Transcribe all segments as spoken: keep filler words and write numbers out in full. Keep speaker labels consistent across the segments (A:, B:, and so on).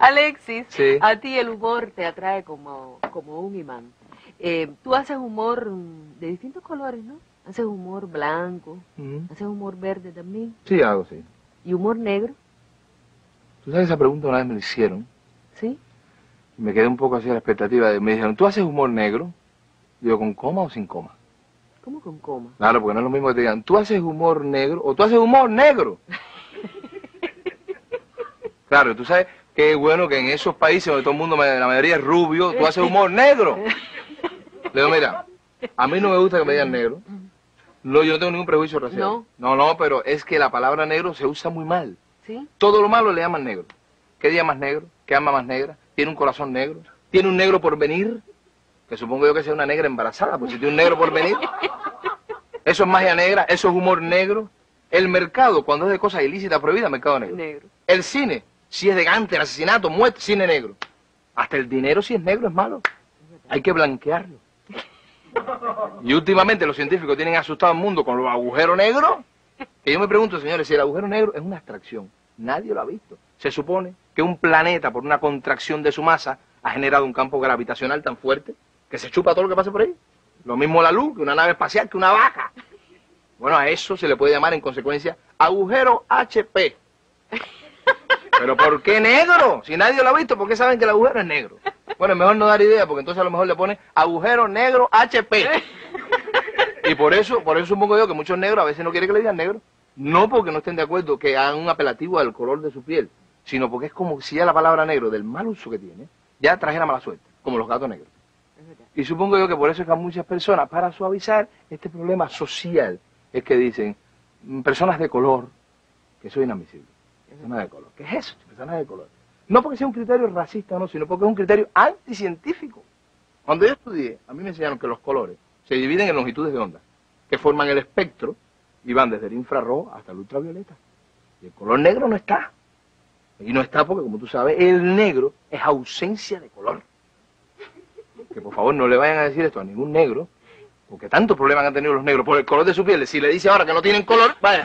A: Alexis,
B: sí.
A: A ti el humor te atrae como, como un imán. Eh, tú haces humor de distintos colores, ¿no? Haces humor blanco,
B: Uh-huh.
A: haces humor verde también.
B: Sí, hago, sí.
A: ¿Y humor negro?
B: Tú sabes, esa pregunta una vez me la hicieron.
A: ¿Sí?
B: Y me quedé un poco así a la expectativa. De, me dijeron, ¿tú haces humor negro? Digo, ¿con coma o sin coma?
A: ¿Cómo con coma?
B: Claro, porque no es lo mismo que te digan, ¿tú haces humor negro o tú haces humor negro? Claro, tú sabes qué bueno que en esos países donde todo el mundo, la mayoría es rubio, tú haces humor negro. Le digo, mira, a mí no me gusta que me digan negro. No, yo no tengo ningún prejuicio racial.
A: No.
B: No, no, pero es que la palabra negro se usa muy mal.
A: ¿Sí?
B: Todo lo malo le llaman negro. ¿Qué día más negro? ¿Qué alma más negra? ¿Tiene un corazón negro? ¿Tiene un negro por venir? Que supongo yo que sea una negra embarazada, pues si tiene un negro por venir. Eso es magia negra, eso es humor negro. El mercado, cuando es de cosas ilícitas, prohibidas, mercado negro.
A: Negro.
B: El cine, si es de gante, asesinato, muerte, cine negro. Hasta el dinero, si es negro, es malo. Hay que blanquearlo. Y últimamente los científicos tienen asustado al mundo con los agujeros negros. Que yo me pregunto, señores, si el agujero negro es una abstracción. Nadie lo ha visto. Se supone que un planeta, por una contracción de su masa, ha generado un campo gravitacional tan fuerte que se chupa todo lo que pasa por ahí. Lo mismo la luz, que una nave espacial, que una vaca. Bueno, a eso se le puede llamar en consecuencia agujero H P. ¿Pero por qué negro? Si nadie lo ha visto, ¿por qué saben que el agujero es negro? Bueno, es mejor no dar idea, porque entonces a lo mejor le pone agujero negro H P. Y por eso, por eso supongo yo que muchos negros a veces no quieren que le digan negro. No porque no estén de acuerdo que hagan un apelativo al color de su piel, sino porque es como si ya la palabra negro, del mal uso que tiene, ya trajera mala suerte, como los gatos negros. Y supongo yo que por eso es que a muchas personas, para suavizar este problema social, es que dicen, personas de color, que soy inadmisible. Personas de color. ¿Qué es eso? Personas de color. No porque sea un criterio racista o no, sino porque es un criterio anticientífico. Cuando yo estudié, a mí me enseñaron que los colores se dividen en longitudes de onda, que forman el espectro y van desde el infrarrojo hasta el ultravioleta. Y el color negro no está. Y no está porque, como tú sabes, el negro es ausencia de color. Que por favor no le vayan a decir esto a ningún negro, porque tantos problemas han tenido los negros por el color de su piel. Si le dice ahora que no tienen color, vaya.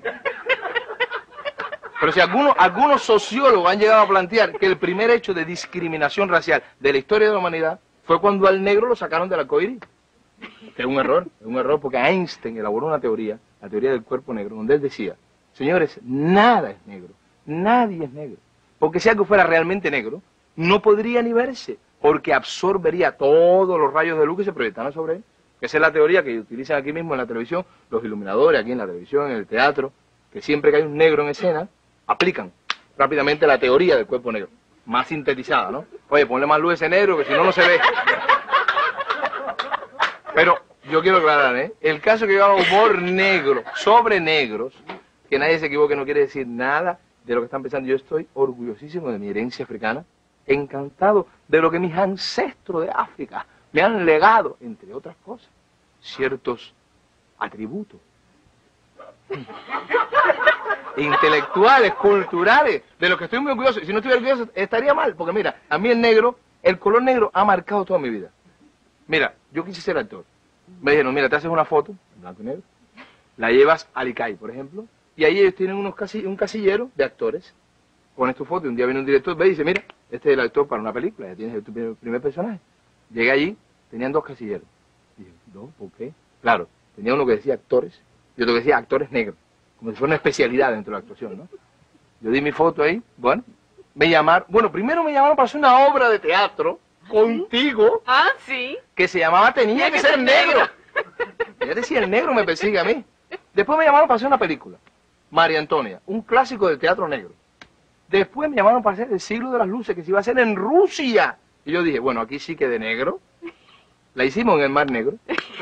B: Pero si algunos, algunos sociólogos han llegado a plantear que el primer hecho de discriminación racial de la historia de la humanidad fue cuando al negro lo sacaron del arco iris. Que es un error, es un error porque Einstein elaboró una teoría, la teoría del cuerpo negro, donde él decía, señores, nada es negro, nadie es negro. Porque si algo fuera realmente negro, no podría ni verse, porque absorbería todos los rayos de luz que se proyectan sobre él. Esa es la teoría que utilizan aquí mismo en la televisión, los iluminadores, aquí en la televisión, en el teatro, que siempre que hay un negro en escena, aplican rápidamente la teoría del cuerpo negro, más sintetizada, ¿no? Oye, ponle más luz a ese negro, que si no, no se ve. Pero yo quiero aclarar, ¿eh? El caso que yo hago humor negro, sobre negros, que nadie se equivoque, no quiere decir nada de lo que están pensando. Yo estoy orgullosísimo de mi herencia africana, encantado de lo que mis ancestros de África me han legado, entre otras cosas, ciertos atributos intelectuales, culturales, de los que estoy muy orgulloso. Si no estuviera orgulloso, estaría mal, porque mira, a mí el negro, el color negro ha marcado toda mi vida. Mira, yo quise ser actor. Me dijeron, mira, te haces una foto, en blanco y negro, la llevas al I C A I, por ejemplo, y ahí ellos tienen unos casi, un casillero de actores. Pones tu foto y un día viene un director, ve y dice, mira, este es el actor para una película, ya tienes tu primer, primer personaje. Llegué allí, tenían dos casilleros. Dije, no, ¿por qué? Claro, tenía uno que decía actores y otro que decía actores negros, como si fuera una especialidad dentro de la actuación, ¿no? Yo di mi foto ahí, bueno, me llamaron, bueno, primero me llamaron para hacer una obra de teatro contigo.
A: Ah, sí.
B: Que se llamaba Tenía que ser negro. Ya decía, el negro me persigue a mí. Después me llamaron para hacer una película, María Antonia, un clásico del teatro negro. Después me llamaron para hacer El siglo de las luces, que se iba a hacer en Rusia. Y yo dije, bueno, aquí sí que de negro. La hicimos en el Mar Negro.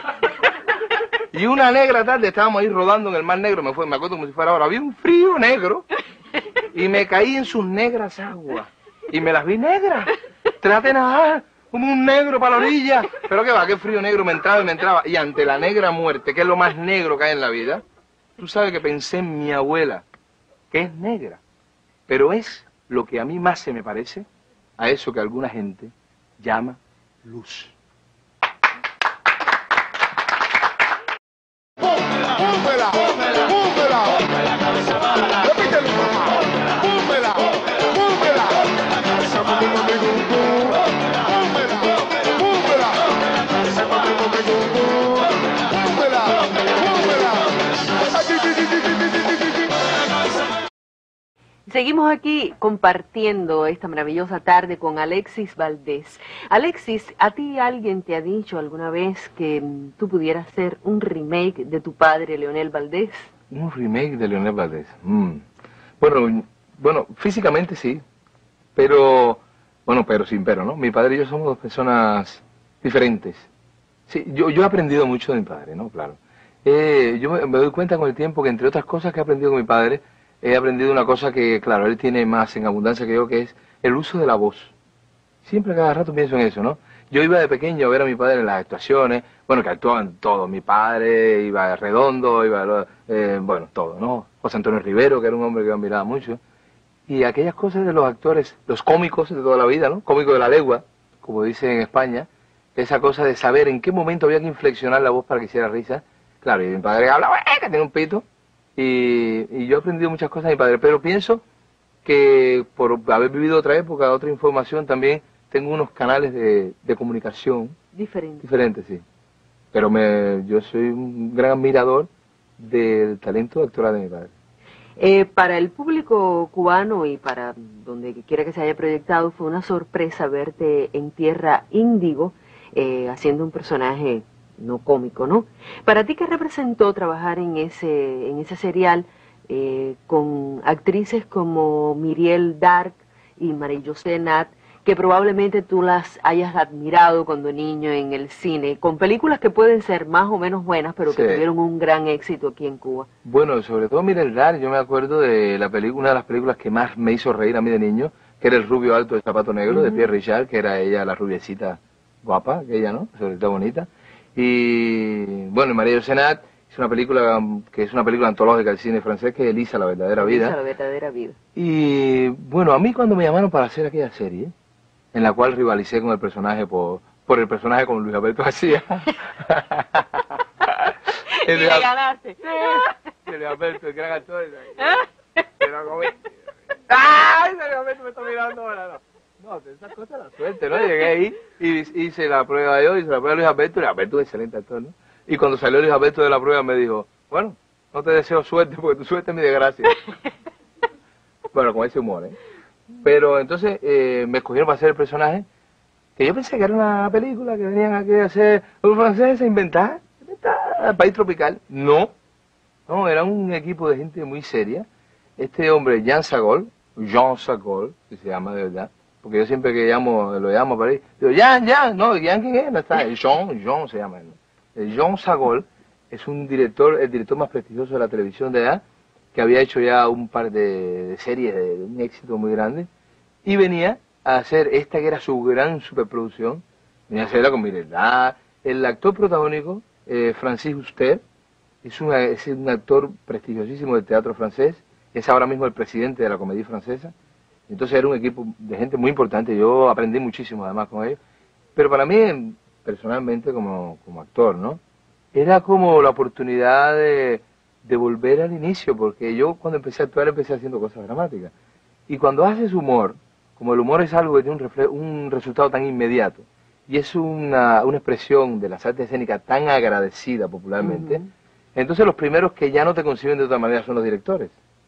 B: Y una negra tarde estábamos ahí rodando en el Mar Negro, me fue, me acuerdo como si fuera ahora, había un frío negro. Y me caí en sus negras aguas. Y me las vi negras. Traté de nadar como un negro para la orilla. Pero qué va, qué frío negro me entraba y me entraba. Y ante la negra muerte, que es lo más negro que hay en la vida, tú sabes que pensé en mi abuela, que es negra. Pero es lo que a mí más se me parece a eso que alguna gente llama luz.
C: ¡Púmbela! ¡Púmbela! ¡Púmbela! ¡Repítelo, mamá! ¡Púmbela! ¡Púmbela!
A: seguimos aquí compartiendo esta maravillosa tarde con Alexis Valdés. Alexis, ¿a ti alguien te ha dicho alguna vez que mm, tú pudieras hacer un remake de tu padre, Leonel Valdés?
B: Un remake de Leonel Valdés. Mm. Bueno, bueno, físicamente sí, pero, bueno, pero sin pero, ¿no? Mi padre y yo somos dos personas diferentes. Sí, yo, yo he aprendido mucho de mi padre, ¿no? Claro. Eh, yo me, me doy cuenta con el tiempo que, entre otras cosas que he aprendido con mi padre, he aprendido una cosa que, claro, él tiene más en abundancia que yo, que es el uso de la voz. Siempre, cada rato pienso en eso, ¿no? Yo iba de pequeño a ver a mi padre en las actuaciones, bueno, que actuaban todos. Mi padre iba Redondo, iba, eh, bueno, todo, ¿no? José Antonio Rivero, que era un hombre que yo admiraba mucho. Y aquellas cosas de los actores, los cómicos de toda la vida, ¿no? Cómico de la legua, como dicen en España, esa cosa de saber en qué momento había que inflexionar la voz para que hiciera risa. Claro, y mi padre hablaba, ¡eh! Que tenía un pito. Y, y yo he aprendido muchas cosas de mi padre, pero pienso que por haber vivido otra época, otra información, también tengo unos canales de, de comunicación
A: Diferente.
B: diferentes, sí. Pero me, yo soy un gran admirador del talento actoral de mi padre.
A: Eh, para el público cubano y para donde quiera que se haya proyectado, fue una sorpresa verte en Tierra Índigo, eh, haciendo un personaje no cómico, ¿no? Para ti, ¿qué representó trabajar en ese, en ese serial eh, con actrices como Miriel Darc y María José Nat, que probablemente tú las hayas admirado cuando niño en el cine, con películas que pueden ser más o menos buenas, pero que
B: Sí.
A: tuvieron un gran éxito aquí en Cuba?
B: Bueno, sobre todo Miriel Darc, yo me acuerdo de la película, una de las películas que más me hizo reír a mí de niño, que era El rubio alto de zapato negro, de
A: Ujú.
B: Pierre Richard, que era ella la rubiecita guapa, que ella, ¿no? Sobre todo bonita. Y bueno, y María José Nat es una película que es una película antológica del cine francés, que es Elisa, la verdadera vida.
A: Esa, la verdadera vida.
B: Y bueno, a mí cuando me llamaron para hacer aquella serie, en la cual rivalicé con el personaje por, por el personaje con Luis Alberto García.
A: Y le ganaste.
B: Luis Alberto, el gran actor. Pero como... ¡Ay! Luis Alberto me está mirando ahora, no. No, esas cosas la suerte, ¿no? Llegué ahí y hice la prueba yo, hice la prueba de Luis Alberto, y Luis Alberto es un excelente actor, ¿no? Y cuando salió Luis Alberto de la prueba me dijo, bueno, no te deseo suerte porque tu suerte es mi desgracia. Bueno, con ese humor, ¿eh? Pero entonces eh, me escogieron para hacer el personaje, que yo pensé que era una película que venían aquí a hacer los franceses a inventar, inventar país tropical. No, no, era un equipo de gente muy seria. Este hombre, Jean Sagol, Jean Sagol, que se llama de verdad, porque yo siempre que llamo, lo llamo para ahí, digo, Jean, Jean, no, Jean, ¿quién es? No está, Jean, Jean se llama él. El Jean Sagol es un director, el director más prestigioso de la televisión de allá, que había hecho ya un par de, de series de, de un éxito muy grande, y venía a hacer esta que era su gran superproducción, venía a hacerla con Miriel Darc. El actor protagónico, eh, Francis Huster, es, una, es un actor prestigiosísimo del teatro francés, es ahora mismo el presidente de la Comédie Francesa. Entonces era un equipo de gente muy importante, yo aprendí muchísimo además con ellos, pero para mí, personalmente como, como actor, ¿no? Era como la oportunidad de, de volver al inicio, porque yo cuando empecé a actuar empecé haciendo cosas dramáticas. Y cuando haces humor, como el humor es algo que tiene un, refle un resultado tan inmediato, y es una, una expresión de las artes escénicas tan agradecida popularmente, uh-huh. Entonces los primeros que ya no te conciben de otra manera son los directores.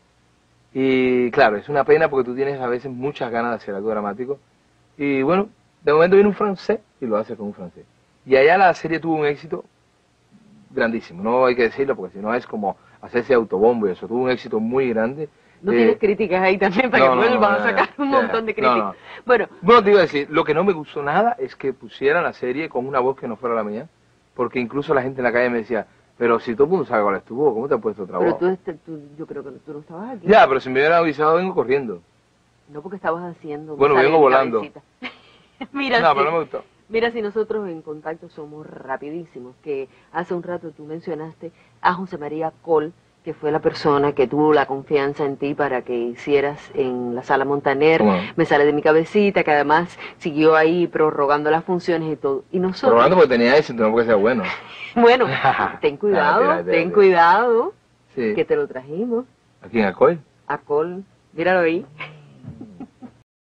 B: Y claro, es una pena porque tú tienes a veces muchas ganas de hacer algo dramático. Y bueno, de momento viene un francés y lo hace con un francés. Y allá la serie tuvo un éxito grandísimo, no hay que decirlo porque si no es como hacerse autobombo y eso, tuvo un éxito muy grande.
A: ¿No
B: eh,
A: tienes críticas ahí también para
B: no,
A: que
B: no,
A: vuelvan
B: no,
A: a sacar
B: no,
A: un
B: no,
A: montón de
B: no,
A: críticas?
B: no.
A: Bueno,
B: Bueno, te iba a decir, lo que no me gustó nada es que pusieran la serie con una voz que no fuera la mía, porque incluso la gente en la calle me decía, pero si todo el mundo sabe cuál es tu voz, ¿cómo te has puesto otra
A: pero
B: voz?
A: tú, este, tú, yo creo que tú no estabas aquí.
B: Ya, pero si me hubieran avisado vengo corriendo.
A: No, porque estabas haciendo...
B: Bueno, vengo volando.
A: Mira,
B: no,
A: si,
B: pero no me gustó.
A: Mira, si nosotros en contacto somos rapidísimos, que hace un rato tú mencionaste a José María Coll, que fue la persona que tuvo la confianza en ti para que hicieras en la Sala Montaner,
B: ¿Cómo?
A: Me sale de mi cabecita, que además siguió ahí prorrogando las funciones y todo. Y nosotros...
B: Prorrogando porque tenía éxito, no porque sea bueno.
A: Bueno, ten cuidado,
B: Tira, tira,
A: ten
B: tira.
A: cuidado,
B: Sí.
A: que te lo trajimos.
B: ¿Aquí en Alcoy?
A: A Coll, míralo ahí.